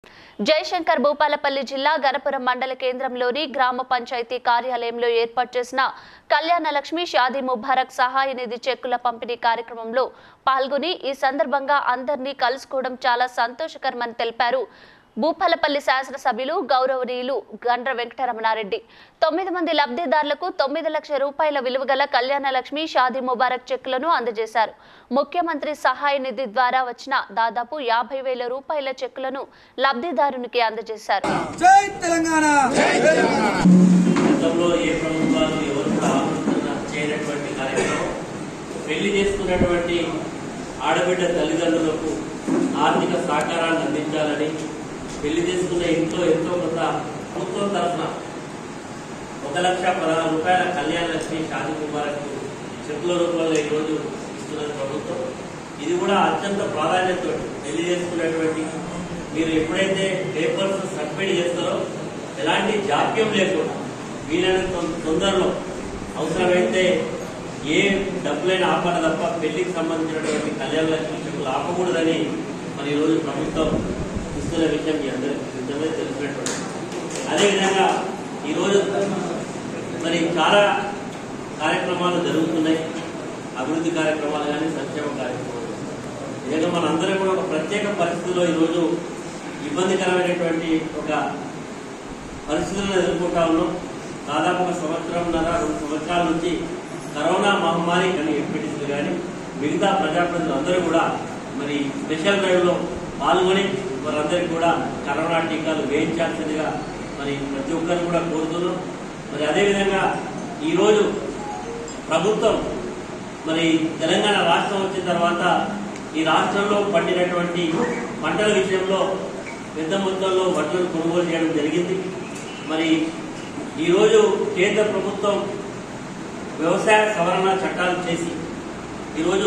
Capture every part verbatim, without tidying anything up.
జయశంకర్ భూపాలపల్లి జిల్లా గణపురం మండల కేంద్రంలోని గ్రామ పంచాయతీ కార్యాలయంలో ఏర్పాటు చేసిన కళ్యాణ లక్ష్మి షాదీ ముబారక్ సహాయ నిధి చెక్కుల పంపిణీ కార్యక్రమంలో పాల్గొని ఈ సందర్భంగా అందరినీ కలుసుకోవడం చాలా సంతోషకరమని తెలిపారు. భూపాలపల్లి శాసనసభ్యులు గౌరవనీయులు గండ్ర వెంకటరమణారెడ్డి తొమ్మిది మంది లబ్ధిదారులకు తొమ్మిది లక్షల రూపాయల విలువగల కళ్యాణ లక్ష్మి షాదీ ముబారక్ చెక్కులను అందజేశారు. ముఖ్యమంత్రి సహాయ నిధి ద్వారా వచ్చిన దాదాపు యాభై వేల రూపాయల చెక్కులను లబ్ధిదారునికి అందజేశారు. జై తెలంగాణ. పెళ్లి చేసుకున్నటువంటి ఆడబిడ్డ తల్లిదండ్రులకు ఆర్థిక సహకారాన్ని అందించాలని, పెళ్లి చేసుకున్న ఇంట్లో ఎంతో కొంత ప్రభుత్వం తరఫున ఒక లక్ష పదహారు రూపాయల కళ్యాణ లక్ష్మి షాదీ ముబారక్ చెక్కుల రూపంలో ఈరోజు ఇస్తున్నది ప్రభుత్వం. ఇది కూడా అత్యంత ప్రాధాన్యత. పెళ్లి చేసుకున్నటువంటి మీరు ఎప్పుడైతే పేపర్స్ సబ్మిట్ చేస్తారో ఎలాంటి జాప్యం లేకుండా వీలైనంత తొందరలో అవసరమైతే ఏ డబ్బులైనా ఆపడ తప్ప పెళ్లికి సంబంధించినటువంటి కళ్యాణ లక్ష్మి చెక్కులు ఆపకూడదని మరి ఈరోజు ప్రభుత్వం ఇస్తున్న విషయం మీ అందరికీ నిజమే తెలిసినటువంటి. అదేవిధంగా ఈరోజు మరి చాలా కార్యక్రమాలు జరుగుతున్నాయి, అభివృద్ధి కార్యక్రమాలు కానీ సంక్షేమ కార్యక్రమాలు. నిజంగా మనందరం కూడా ఒక ప్రత్యేక పరిస్థితిలో ఈరోజు ఇబ్బందికరమైనటువంటి ఒక పరిస్థితులను ఎదుర్కొంటా ఉన్నాం. దాదాపు ఒక సంవత్సరంన్నర రెండు సంవత్సరాల నుంచి కరోనా మహమ్మారి కానీ ఎంపీటీసీలు కానీ మిగతా ప్రజాప్రతినిధులు అందరూ కూడా మరి స్పెషల్ డ్రైవ్లో పాల్గొని వారందరికీ కూడా కరోనా టీకాలు వేయించాల్సిందిగా మరి ప్రతి ఒక్కరు కూడా కోరుతున్నాం. మరి అదేవిధంగా ఈరోజు ప్రభుత్వం మరి తెలంగాణ రాష్ట్రం వచ్చిన తర్వాత ఈ రాష్ట్రంలో పండినటువంటి పంటల విషయంలో పెద్ద మొత్తంలో వడ్లను కొనుగోలు చేయడం జరిగింది. మరి ఈరోజు కేంద్ర ప్రభుత్వం వ్యవసాయ సవరణ చట్టాలు చేసి ఈరోజు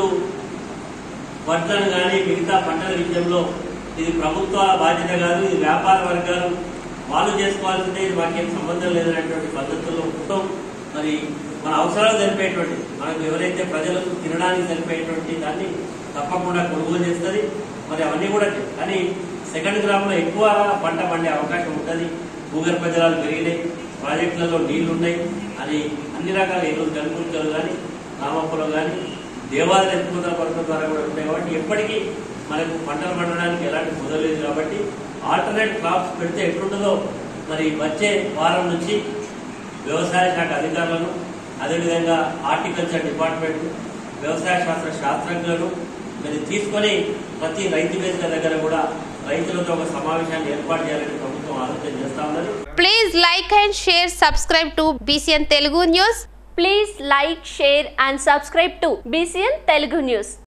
వడ్లను కానీ మిగతా పంటల విషయంలో ఇది ప్రభుత్వ బాధ్యత కాదు, ఇది వ్యాపార వర్గాలు వాళ్ళు చేసుకోవాల్సిందే, ఇది మాకేం సంబంధం లేదనేటువంటి పద్ధతుల్లో మొత్తం మరి మన అవసరాలు జరిపేటువంటి మనకు ఎవరైతే ప్రజలకు తినడానికి జరిపేటువంటి దాన్ని తప్పకుండా కొనుగోలు చేస్తుంది. మరి అవన్నీ కూడా కానీ సెకండ్ క్రాప్ లో ఎక్కువ పంట పండే అవకాశం ఉంటుంది. భూగర్భ జలాలు పెరిగినాయి, ప్రాజెక్టులలో నీళ్లు ఉన్నాయి, అది అన్ని రకాల ఈరోజు గనుకుంటలు కానీ రామపురం కానీ దేవాలయ ఎత్తుకున్న పథకం ద్వారా కూడా ఉంటాయి. కాబట్టి ఎప్పటికీ మనకు పంటలు పండడానికి ఎలాంటి కుదరలేదు. కాబట్టి ఆల్టర్నేట్ క్రాప్స్ పెడితే ఎట్లుంటుందో మరి వచ్చే వారం నుంచి వ్యవసాయ శాఖ అధికారులను, అదేవిధంగా హార్టికల్చర్ డిపార్ట్మెంట్, వ్యవసాయ శాస్త్ర శాస్త్రజ్ఞులను మరి తీసుకొని ప్రతి రైతు వేదిక దగ్గర కూడా రైతులతో ఒక సమావేశాన్ని ఏర్పాటు చేయాలని ప్రభుత్వం ఆలోచన చేస్తా ఉన్నది. Please like and share, subscribe to BCN Telugu news. Please like, share and subscribe to B C N Telugu News.